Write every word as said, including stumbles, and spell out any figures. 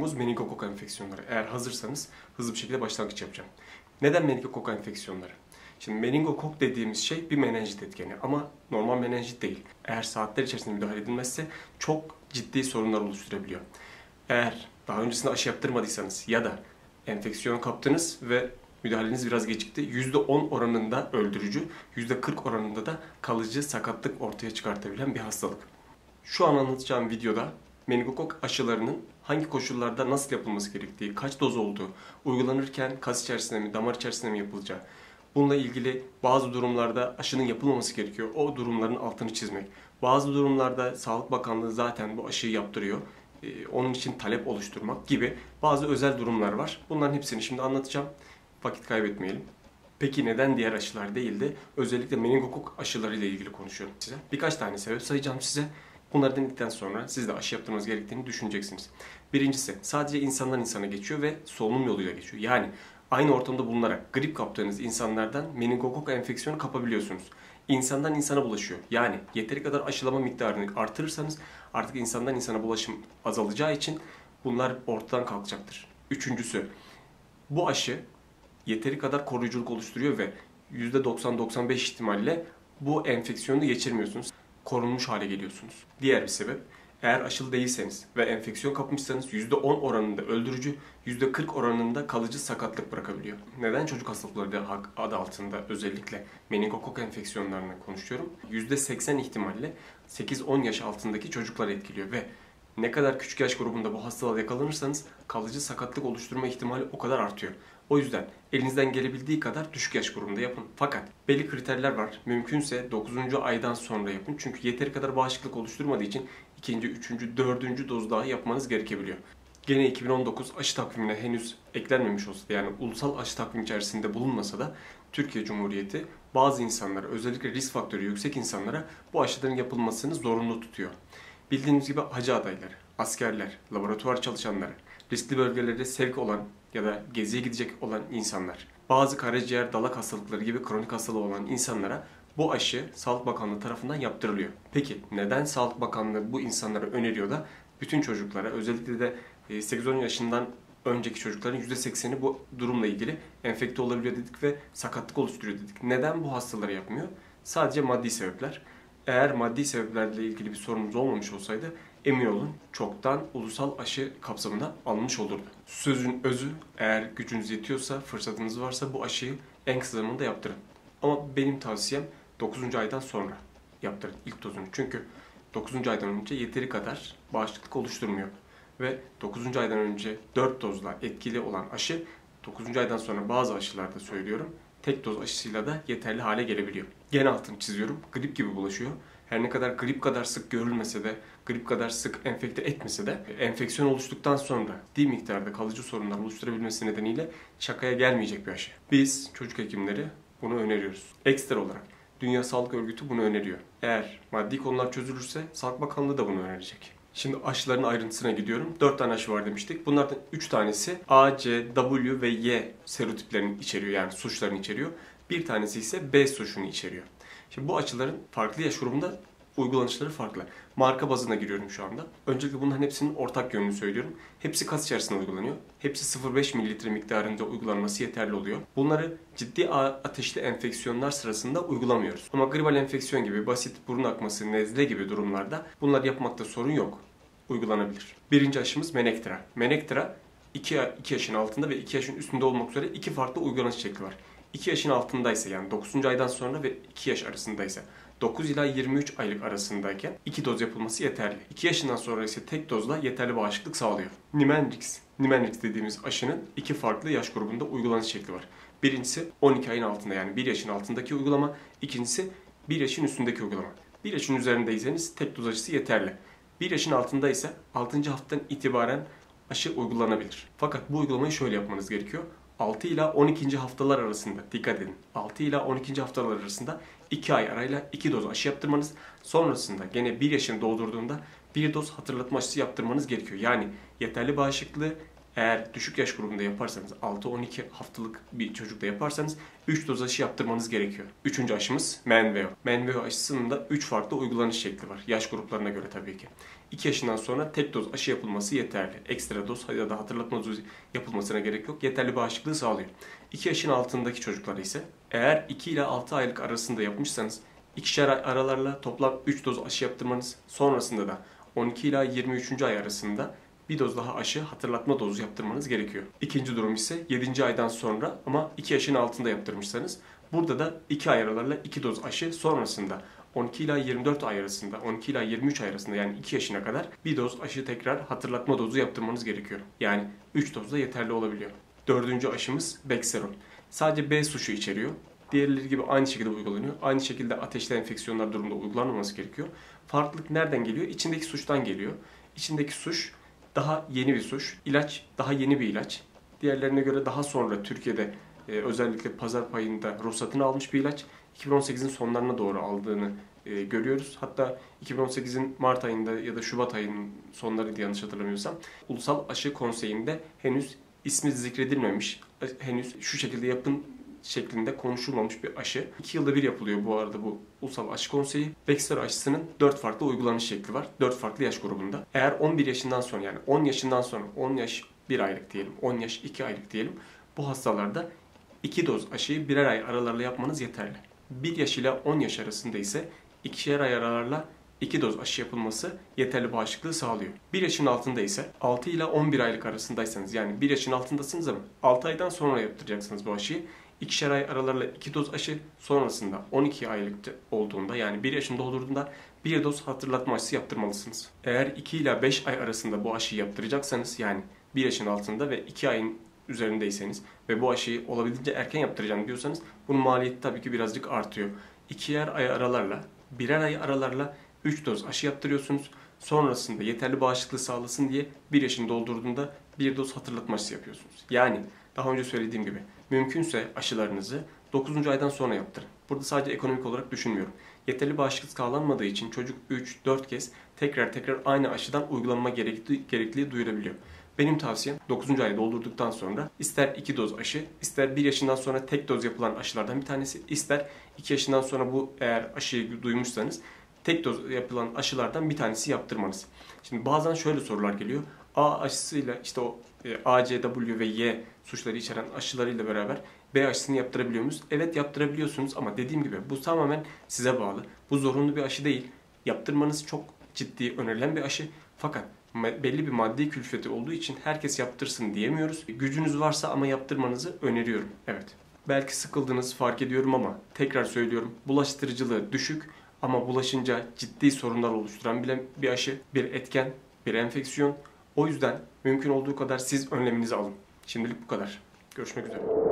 konumuz meningokok enfeksiyonları. Eğer hazırsanız hızlı bir şekilde başlangıç yapacağım. Neden meningokok enfeksiyonları? Şimdi meningokok dediğimiz şey bir menenjit etkeni ama normal menenjit değil. Eğer saatler içerisinde müdahale edilmezse çok ciddi sorunlar oluşturabiliyor. Eğer daha öncesinde aşı yaptırmadıysanız ya da enfeksiyon kaptınız ve müdahaleniz biraz gecikti, yüzde on oranında öldürücü, yüzde kırk oranında da kalıcı sakatlık ortaya çıkartabilen bir hastalık. Şu an anlatacağım videoda meningokok aşılarının hangi koşullarda nasıl yapılması gerektiği, kaç doz olduğu, uygulanırken kas içerisinde mi, damar içerisinde mi yapılacağı, bununla ilgili bazı durumlarda aşının yapılmaması gerekiyor. O durumların altını çizmek. Bazı durumlarda Sağlık Bakanlığı zaten bu aşıyı yaptırıyor. Ee, onun için talep oluşturmak gibi bazı özel durumlar var. Bunların hepsini şimdi anlatacağım. Vakit kaybetmeyelim. Peki neden diğer aşılar değil de özellikle meningokok aşıları ile ilgili konuşuyorum size. Birkaç tane sebep sayacağım size. Bunları dinledikten sonra siz de aşı yaptırmanız gerektiğini düşüneceksiniz. Birincisi, sadece insandan insana geçiyor ve solunum yoluyla geçiyor. Yani aynı ortamda bulunarak grip kaptığınız insanlardan meningokok enfeksiyonu kapabiliyorsunuz. İnsandan insana bulaşıyor. Yani yeteri kadar aşılama miktarını artırırsanız artık insandan insana bulaşım azalacağı için bunlar ortadan kalkacaktır. Üçüncüsü, bu aşı yeteri kadar koruyuculuk oluşturuyor ve yüzde doksan doksan beş ihtimalle bu enfeksiyonu geçirmiyorsunuz. Korunmuş hale geliyorsunuz. Diğer bir sebep, eğer aşılı değilseniz ve enfeksiyon kapmışsanız yüzde on oranında öldürücü, yüzde kırk oranında kalıcı sakatlık bırakabiliyor. Neden çocuk hastalıkları adı altında özellikle meningokok enfeksiyonlarını konuşuyorum? yüzde seksen ihtimalle sekiz on yaş altındaki çocuklar etkiliyor ve ne kadar küçük yaş grubunda bu hastalığa yakalanırsanız kalıcı sakatlık oluşturma ihtimali o kadar artıyor. O yüzden elinizden gelebildiği kadar düşük yaş grubunda yapın. Fakat belli kriterler var. Mümkünse dokuzuncu aydan sonra yapın. Çünkü yeteri kadar bağışıklık oluşturmadığı için ikinci, üçüncü, dördüncü doz daha yapmanız gerekebiliyor. Gene iki bin on dokuz aşı takvimine henüz eklenmemiş olsa da, yani ulusal aşı takvim içerisinde bulunmasa da Türkiye Cumhuriyeti bazı insanlara, özellikle risk faktörü yüksek insanlara bu aşıların yapılmasını zorunlu tutuyor. Bildiğiniz gibi hacı adayları, askerler, laboratuvar çalışanları, riskli bölgelerde sevk olan ya da geziye gidecek olan insanlar, bazı karaciğer, dalak hastalıkları gibi kronik hastalığı olan insanlara bu aşı Sağlık Bakanlığı tarafından yaptırılıyor. Peki neden Sağlık Bakanlığı bu insanlara öneriyor da bütün çocuklara, özellikle de sekiz on yaşından önceki çocukların yüzde sekseni bu durumla ilgili enfekte olabiliyor dedik ve sakatlık oluşturuyor dedik. Neden bu hastalara yapmıyor? Sadece maddi sebepler. Eğer maddi sebeplerle ilgili bir sorunumuz olmamış olsaydı emin olun çoktan ulusal aşı kapsamına alınmış olurdu. Sözün özü, eğer gücünüz yetiyorsa, fırsatınız varsa bu aşıyı en kısa zamanda yaptırın. Ama benim tavsiyem dokuzuncu aydan sonra yaptırın ilk dozunu. Çünkü dokuzuncu aydan önce yeteri kadar bağışıklık oluşturmuyor. Ve dokuzuncu aydan önce dört dozla etkili olan aşı dokuzuncu aydan sonra bazı aşılarda söylüyorum tek doz aşısıyla da yeterli hale gelebiliyor. Gene altını çiziyorum. Grip gibi bulaşıyor. Her ne kadar grip kadar sık görülmese de, grip kadar sık enfekte etmese de enfeksiyon oluştuktan sonra ciddi miktarda kalıcı sorunlar oluşturabilmesi nedeniyle şakaya gelmeyecek bir aşı. Biz çocuk hekimleri bunu öneriyoruz. Ekstra olarak Dünya Sağlık Örgütü bunu öneriyor. Eğer maddi konular çözülürse Sağlık Bakanlığı da bunu önerecek. Şimdi aşıların ayrıntısına gidiyorum. dört tane aşı var demiştik. Bunlardan üç tanesi A, C, W ve Y serotiplerini içeriyor, yani suçlarını içeriyor. Bir tanesi ise B suçunu içeriyor. Şimdi bu aşıların farklı yaş grubunda uygulanışları farklı. Marka bazına giriyorum şu anda. Öncelikle bunların hepsinin ortak yönünü söylüyorum. Hepsi kas içerisinde uygulanıyor. Hepsi sıfır virgül beş mililitre miktarında uygulanması yeterli oluyor. Bunları ciddi ateşli enfeksiyonlar sırasında uygulamıyoruz. Ama gribal enfeksiyon gibi, basit burun akması, nezle gibi durumlarda bunlar yapmakta sorun yok. Uygulanabilir. Birinci aşımız Menectra. Menectra iki yaşın altında ve iki yaşın üstünde olmak üzere iki farklı uygulanış şekli var. iki yaşın altındaysa, yani dokuzuncu aydan sonra ve iki yaş arasındaysa, dokuz ila yirmi üç aylık arasındayken iki doz yapılması yeterli. iki yaşından sonra ise tek dozla yeterli bağışıklık sağlıyor. Nimenrix. Nimenrix dediğimiz aşının iki farklı yaş grubunda uygulanış şekli var. Birincisi on iki ayın altında, yani bir yaşın altındaki uygulama. İkincisi bir yaşın üstündeki uygulama. bir yaşın üzerindeyseniz tek doz aşısı yeterli. bir yaşın altında ise altıncı haftadan itibaren aşı uygulanabilir. Fakat bu uygulamayı şöyle yapmanız gerekiyor. altı ila on ikinci haftalar arasında, dikkat edin, altı ila on ikinci haftalar arasında iki ay arayla iki doz aşı yaptırmanız, sonrasında gene bir yaşını doldurduğunda bir doz hatırlatma aşısı yaptırmanız gerekiyor. Yani yeterli bağışıklığı Eğer düşük yaş grubunda yaparsanız, altı on iki haftalık bir çocukta yaparsanız üç doz aşı yaptırmanız gerekiyor. Üçüncü aşımız Menveo. Menveo aşısının da üç farklı uygulanış şekli var. Yaş gruplarına göre tabii ki. iki yaşından sonra tek doz aşı yapılması yeterli. Ekstra doz ya da hatırlatma dozu yapılmasına gerek yok. Yeterli bağışıklığı sağlıyor. iki yaşın altındaki çocuklar ise eğer iki ile altı aylık arasında yapmışsanız ikişer ay aralarla toplam üç doz aşı yaptırmanız, sonrasında da on iki ila yirmi üçüncü ay arasında bir doz daha aşı hatırlatma dozu yaptırmanız gerekiyor. İkinci durum ise yedinci aydan sonra ama iki yaşın altında yaptırmışsanız burada da iki ay aralarla iki doz aşı, sonrasında on iki ila yirmi dört ay arasında, on iki ila yirmi üç ay arasında yani iki yaşına kadar bir doz aşı tekrar hatırlatma dozu yaptırmanız gerekiyor. Yani üç doz da yeterli olabiliyor. Dördüncü aşımız Bexaron. Sadece B suşu içeriyor. Diğerleri gibi aynı şekilde uygulanıyor. Aynı şekilde ateşli enfeksiyonlar durumunda uygulanmaması gerekiyor. Farklılık nereden geliyor? İçindeki suçtan geliyor. İçindeki suç daha yeni bir suç. İlaç daha yeni bir ilaç. Diğerlerine göre daha sonra Türkiye'de e, özellikle pazar payında ruhsatını almış bir ilaç. iki bin on sekizin sonlarına doğru aldığını e, görüyoruz. Hatta iki bin on sekizin Mart ayında ya da Şubat ayının sonlarıydı yanlış hatırlamıyorsam. Ulusal Aşı Konseyi'nde henüz ismi zikredilmemiş, henüz şu şekilde yapın şeklinde konuşulmamış bir aşı. iki yılda bir yapılıyor bu arada bu Ulusal Aşı Konseyi. Bexaron aşısının dört farklı uygulanış şekli var. dört farklı yaş grubunda. Eğer on bir yaşından sonra, yani on yaşından sonra, on yaş bir aylık diyelim, on yaş iki aylık diyelim, bu hastalarda iki doz aşıyı birer ay aralarla yapmanız yeterli. bir yaş ile on yaş arasında ise ikişer ay aralarla iki doz aşı yapılması yeterli bağışıklığı sağlıyor. bir yaşın altında ise altı ile on bir aylık arasındaysanız, yani bir yaşın altındasınız ama altı aydan sonra yaptıracaksınız bu aşıyı. İkişer ay aralarla iki doz aşı, sonrasında on iki aylık olduğunda, yani bir yaşını doldurduğunda bir doz hatırlatma aşısı yaptırmalısınız. Eğer iki ila beş ay arasında bu aşıyı yaptıracaksanız, yani bir yaşın altında ve iki ayın üzerindeyseniz ve bu aşıyı olabildiğince erken yaptıracağım diyorsanız bunun maliyeti tabii ki birazcık artıyor. İkier ay aralarla, birer ay aralarla üç doz aşı yaptırıyorsunuz. Sonrasında yeterli bağışıklığı sağlasın diye bir yaşını doldurduğunda bir doz hatırlatma aşısı yapıyorsunuz. Yani daha önce söylediğim gibi mümkünse aşılarınızı dokuzuncu aydan sonra yaptırın. Burada sadece ekonomik olarak düşünmüyorum. Yeterli bağışıklık sağlanmadığı için çocuk üç dört kez tekrar tekrar aynı aşıdan uygulanma gerekli, gerekliliği duyurabiliyor. Benim tavsiyem dokuzuncu ayı doldurduktan sonra ister iki doz aşı, ister bir yaşından sonra tek doz yapılan aşılardan bir tanesi, ister iki yaşından sonra bu eğer aşıyı duymuşsanız tek doz yapılan aşılardan bir tanesi yaptırmanız. Şimdi bazen şöyle sorular geliyor. A aşısıyla işte o e, A, C, W ve Y suçları içeren aşılarıyla beraber B aşısını yaptırabiliyor muyuz? Evet, yaptırabiliyorsunuz ama dediğim gibi bu tamamen size bağlı. Bu zorunlu bir aşı değil. Yaptırmanız çok ciddi önerilen bir aşı. Fakat belli bir maddi külfeti olduğu için herkes yaptırsın diyemiyoruz. Gücünüz varsa ama yaptırmanızı öneriyorum. Evet. Belki sıkıldınız, fark ediyorum ama tekrar söylüyorum. Bulaştırıcılığı düşük ama bulaşınca ciddi sorunlar oluşturan bile bir aşı, bir etken, bir enfeksiyon. O yüzden mümkün olduğu kadar siz önleminizi alın. Şimdilik bu kadar. Görüşmek üzere.